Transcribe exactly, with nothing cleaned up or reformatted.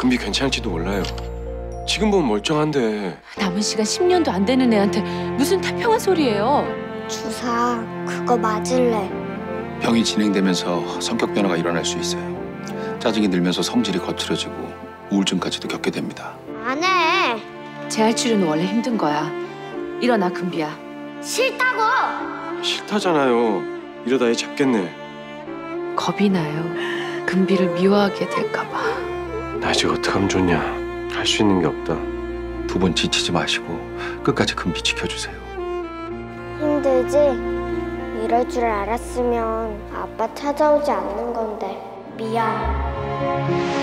금비 괜찮을지도 몰라요. 지금 보면 멀쩡한데. 남은 시간 십 년도 안 되는 애한테 무슨 태평한 소리예요. 주사 그거 맞을래. 병이 진행되면서 성격 변화가 일어날 수 있어요. 짜증이 늘면서 성질이 거칠어지고 우울증까지도 겪게 됩니다. 안 해. 재활 치료는 원래 힘든 거야. 일어나, 금비야. 싫다고. 싫다잖아요. 이러다 애 잡겠네. 겁이 나요. 금비를 미워하게 될까 봐. 나 이제 어떡하면 좋냐. 할 수 있는 게 없다. 두 분 지치지 마시고 끝까지 금비 지켜주세요. 힘들지? 이럴 줄 알았으면 아빠 찾아오지 않는 건데 미안.